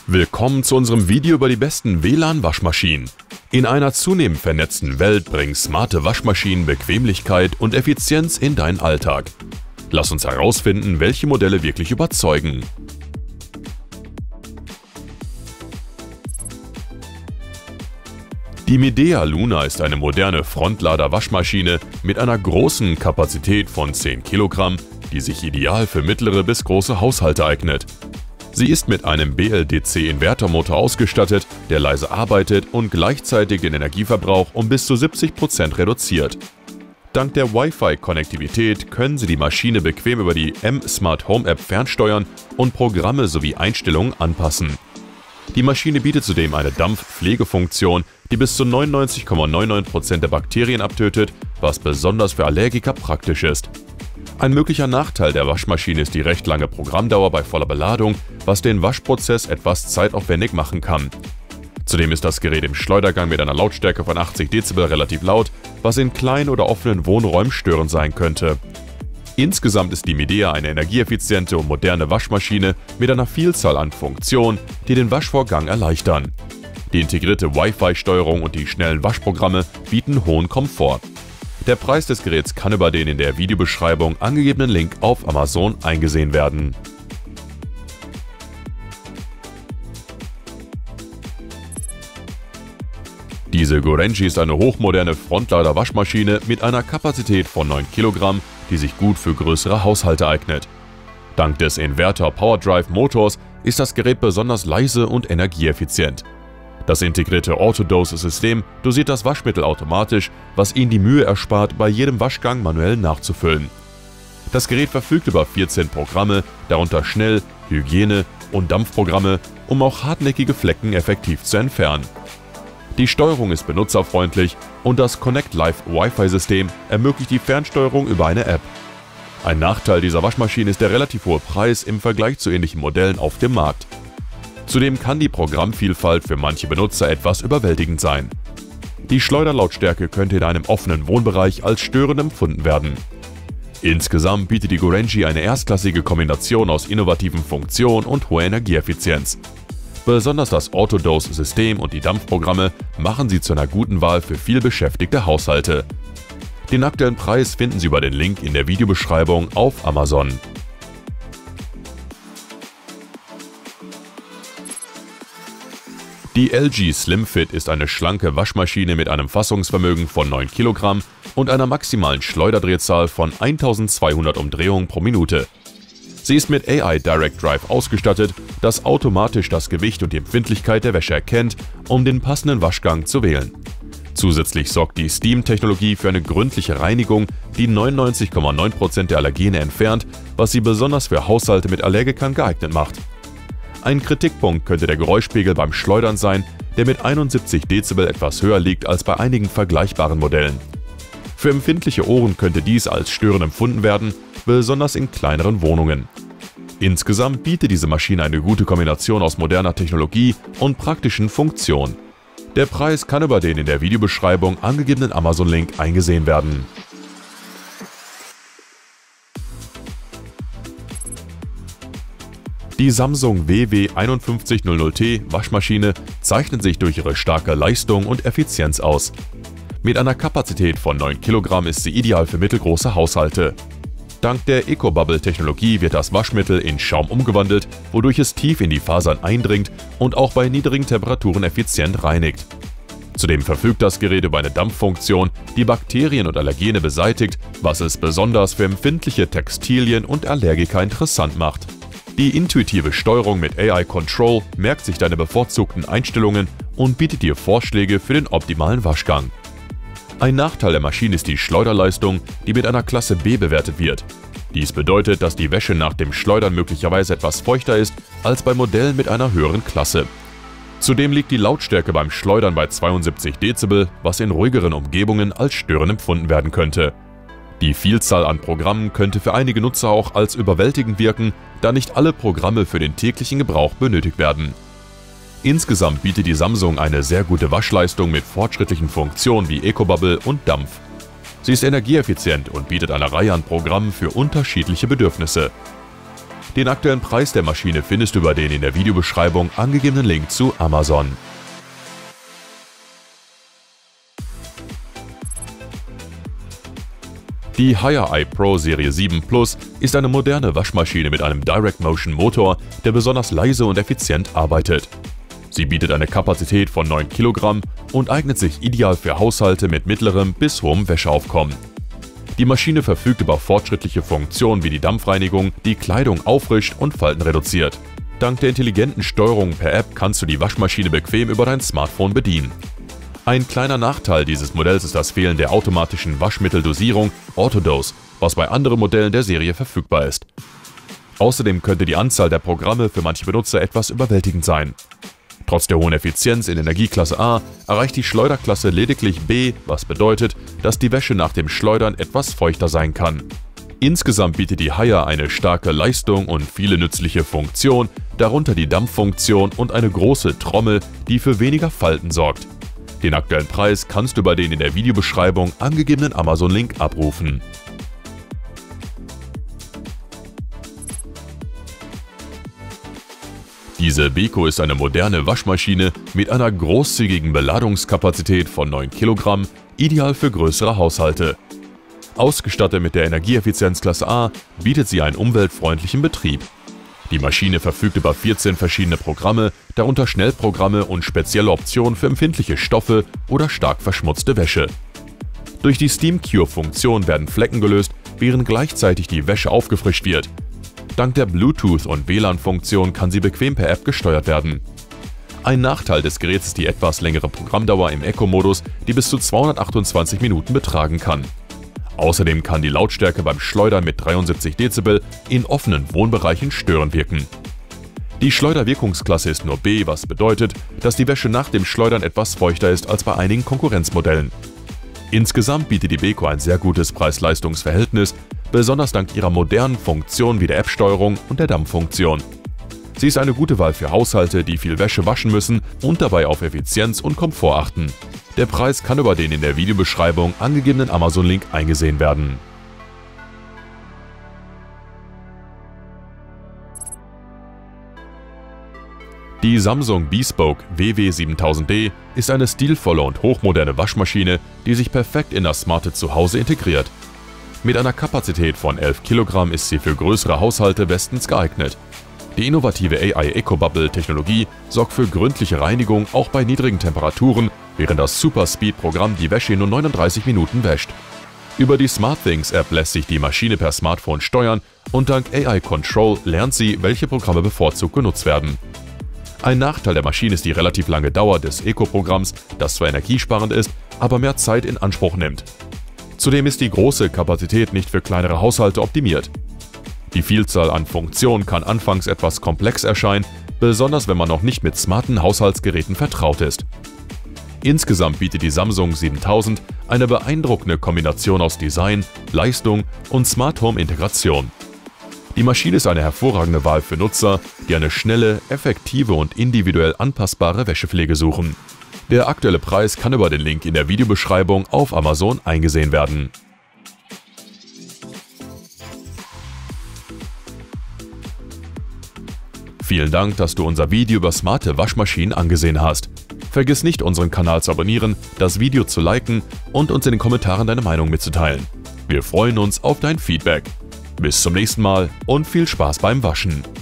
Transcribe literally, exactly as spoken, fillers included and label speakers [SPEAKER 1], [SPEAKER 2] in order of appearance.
[SPEAKER 1] Willkommen zu unserem Video über die besten W L A N-Waschmaschinen. In einer zunehmend vernetzten Welt bringen smarte Waschmaschinen Bequemlichkeit und Effizienz in deinen Alltag. Lass uns herausfinden, welche Modelle wirklich überzeugen. Die Midea Luna ist eine moderne Frontlader-Waschmaschine mit einer großen Kapazität von zehn Kilogramm, die sich ideal für mittlere bis große Haushalte eignet. Sie ist mit einem B L D C-Invertermotor ausgestattet, der leise arbeitet und gleichzeitig den Energieverbrauch um bis zu siebzig Prozent reduziert. Dank der Wi-Fi-Konnektivität können Sie die Maschine bequem über die M-Smart Home App fernsteuern und Programme sowie Einstellungen anpassen. Die Maschine bietet zudem eine Dampfpflegefunktion, die bis zu neunundneunzig Komma neunundneunzig Prozent der Bakterien abtötet, was besonders für Allergiker praktisch ist. Ein möglicher Nachteil der Waschmaschine ist die recht lange Programmdauer bei voller Beladung, was den Waschprozess etwas zeitaufwendig machen kann. Zudem ist das Gerät im Schleudergang mit einer Lautstärke von achtzig Dezibel relativ laut, was in kleinen oder offenen Wohnräumen störend sein könnte. Insgesamt ist die Midea eine energieeffiziente und moderne Waschmaschine mit einer Vielzahl an Funktionen, die den Waschvorgang erleichtern. Die integrierte Wi-Fi-Steuerung und die schnellen Waschprogramme bieten hohen Komfort. Der Preis des Geräts kann über den in der Videobeschreibung angegebenen Link auf Amazon eingesehen werden. Diese Gorenji ist eine hochmoderne Frontlader-Waschmaschine mit einer Kapazität von neun Kilogramm, die sich gut für größere Haushalte eignet. Dank des Inverter-Powerdrive-Motors ist das Gerät besonders leise und energieeffizient. Das integrierte Autodose-System dosiert das Waschmittel automatisch, was Ihnen die Mühe erspart, bei jedem Waschgang manuell nachzufüllen. Das Gerät verfügt über vierzehn Programme, darunter Schnell-, Hygiene- und Dampfprogramme, um auch hartnäckige Flecken effektiv zu entfernen. Die Steuerung ist benutzerfreundlich und das Connect Live Wi-Fi-System ermöglicht die Fernsteuerung über eine App. Ein Nachteil dieser Waschmaschine ist der relativ hohe Preis im Vergleich zu ähnlichen Modellen auf dem Markt. Zudem kann die Programmvielfalt für manche Benutzer etwas überwältigend sein. Die Schleuderlautstärke könnte in einem offenen Wohnbereich als störend empfunden werden. Insgesamt bietet die Gorenji eine erstklassige Kombination aus innovativen Funktionen und hoher Energieeffizienz. Besonders das Autodose-System und die Dampfprogramme machen sie zu einer guten Wahl für vielbeschäftigte Haushalte. Den aktuellen Preis finden Sie über den Link in der Videobeschreibung auf Amazon. Die L G SlimFit ist eine schlanke Waschmaschine mit einem Fassungsvermögen von neun Kilogramm und einer maximalen Schleuderdrehzahl von eintausendzweihundert Umdrehungen pro Minute. Sie ist mit A I Direct Drive ausgestattet, das automatisch das Gewicht und die Empfindlichkeit der Wäsche erkennt, um den passenden Waschgang zu wählen. Zusätzlich sorgt die Steam-Technologie für eine gründliche Reinigung, die neunundneunzig Komma neun Prozent der Allergene entfernt, was sie besonders für Haushalte mit Allergikern geeignet macht. Ein Kritikpunkt könnte der Geräuschpegel beim Schleudern sein, der mit einundsiebzig Dezibel etwas höher liegt als bei einigen vergleichbaren Modellen. Für empfindliche Ohren könnte dies als störend empfunden werden, besonders in kleineren Wohnungen. Insgesamt bietet diese Maschine eine gute Kombination aus moderner Technologie und praktischen Funktionen. Der Preis kann über den in der Videobeschreibung angegebenen Amazon-Link eingesehen werden. Die Samsung W W fünf eins null null T Waschmaschine zeichnet sich durch ihre starke Leistung und Effizienz aus. Mit einer Kapazität von neun Kilogramm ist sie ideal für mittelgroße Haushalte. Dank der Eco-Bubble-Technologie wird das Waschmittel in Schaum umgewandelt, wodurch es tief in die Fasern eindringt und auch bei niedrigen Temperaturen effizient reinigt. Zudem verfügt das Gerät über eine Dampffunktion, die Bakterien und Allergene beseitigt, was es besonders für empfindliche Textilien und Allergiker interessant macht. Die intuitive Steuerung mit A I Control merkt sich deine bevorzugten Einstellungen und bietet dir Vorschläge für den optimalen Waschgang. Ein Nachteil der Maschine ist die Schleuderleistung, die mit einer Klasse B bewertet wird. Dies bedeutet, dass die Wäsche nach dem Schleudern möglicherweise etwas feuchter ist als bei Modellen mit einer höheren Klasse. Zudem liegt die Lautstärke beim Schleudern bei zweiundsiebzig Dezibel, was in ruhigeren Umgebungen als störend empfunden werden könnte. Die Vielzahl an Programmen könnte für einige Nutzer auch als überwältigend wirken, da nicht alle Programme für den täglichen Gebrauch benötigt werden. Insgesamt bietet die Samsung eine sehr gute Waschleistung mit fortschrittlichen Funktionen wie Eco-Bubble und Dampf. Sie ist energieeffizient und bietet eine Reihe an Programmen für unterschiedliche Bedürfnisse. Den aktuellen Preis der Maschine findest du über den in der Videobeschreibung angegebenen Link zu Amazon. Die Haier iPro Serie sieben Plus ist eine moderne Waschmaschine mit einem Direct-Motion-Motor, der besonders leise und effizient arbeitet. Sie bietet eine Kapazität von neun Kilogramm und eignet sich ideal für Haushalte mit mittlerem bis hohem Wäscheaufkommen. Die Maschine verfügt über fortschrittliche Funktionen wie die Dampfreinigung, die Kleidung auffrischt und Falten reduziert. Dank der intelligenten Steuerung per App kannst du die Waschmaschine bequem über dein Smartphone bedienen. Ein kleiner Nachteil dieses Modells ist das Fehlen der automatischen Waschmitteldosierung Autodose, was bei anderen Modellen der Serie verfügbar ist. Außerdem könnte die Anzahl der Programme für manche Benutzer etwas überwältigend sein. Trotz der hohen Effizienz in Energieklasse A erreicht die Schleuderklasse lediglich B, was bedeutet, dass die Wäsche nach dem Schleudern etwas feuchter sein kann. Insgesamt bietet die Haier eine starke Leistung und viele nützliche Funktionen, darunter die Dampffunktion und eine große Trommel, die für weniger Falten sorgt. Den aktuellen Preis kannst du über den in der Videobeschreibung angegebenen Amazon-Link abrufen. Diese Beko ist eine moderne Waschmaschine mit einer großzügigen Beladungskapazität von neun Kilogramm, ideal für größere Haushalte. Ausgestattet mit der Energieeffizienzklasse A bietet sie einen umweltfreundlichen Betrieb. Die Maschine verfügt über vierzehn verschiedene Programme, darunter Schnellprogramme und spezielle Optionen für empfindliche Stoffe oder stark verschmutzte Wäsche. Durch die Steam Cure-Funktion werden Flecken gelöst, während gleichzeitig die Wäsche aufgefrischt wird. Dank der Bluetooth- und W L A N-Funktion kann sie bequem per App gesteuert werden. Ein Nachteil des Geräts ist die etwas längere Programmdauer im Eco-Modus, die bis zu zweihundertachtundzwanzig Minuten betragen kann. Außerdem kann die Lautstärke beim Schleudern mit dreiundsiebzig Dezibel in offenen Wohnbereichen störend wirken. Die Schleuderwirkungsklasse ist nur B, was bedeutet, dass die Wäsche nach dem Schleudern etwas feuchter ist als bei einigen Konkurrenzmodellen. Insgesamt bietet die Beko ein sehr gutes Preis-Leistungs-Verhältnis, besonders dank ihrer modernen Funktionen wie der App-Steuerung und der Dampffunktion. Sie ist eine gute Wahl für Haushalte, die viel Wäsche waschen müssen und dabei auf Effizienz und Komfort achten. Der Preis kann über den in der Videobeschreibung angegebenen Amazon-Link eingesehen werden. Die Samsung Bespoke W W siebentausend D ist eine stilvolle und hochmoderne Waschmaschine, die sich perfekt in das smarte Zuhause integriert. Mit einer Kapazität von elf Kilogramm ist sie für größere Haushalte bestens geeignet. Die innovative A I EcoBubble-Technologie sorgt für gründliche Reinigung auch bei niedrigen Temperaturen, während das Super Speed-Programm die Wäsche in nur neununddreißig Minuten wäscht. Über die SmartThings-App lässt sich die Maschine per Smartphone steuern und dank A I Control lernt sie, welche Programme bevorzugt genutzt werden. Ein Nachteil der Maschine ist die relativ lange Dauer des Eco-Programms, das zwar energiesparend ist, aber mehr Zeit in Anspruch nimmt. Zudem ist die große Kapazität nicht für kleinere Haushalte optimiert. Die Vielzahl an Funktionen kann anfangs etwas komplex erscheinen, besonders wenn man noch nicht mit smarten Haushaltsgeräten vertraut ist. Insgesamt bietet die Samsung siebentausend eine beeindruckende Kombination aus Design, Leistung und Smart Home Integration. Die Maschine ist eine hervorragende Wahl für Nutzer, die eine schnelle, effektive und individuell anpassbare Wäschepflege suchen. Der aktuelle Preis kann über den Link in der Videobeschreibung auf Amazon eingesehen werden. Vielen Dank, dass du unser Video über smarte Waschmaschinen angesehen hast. Vergiss nicht, unseren Kanal zu abonnieren, das Video zu liken und uns in den Kommentaren deine Meinung mitzuteilen. Wir freuen uns auf dein Feedback. Bis zum nächsten Mal und viel Spaß beim Waschen!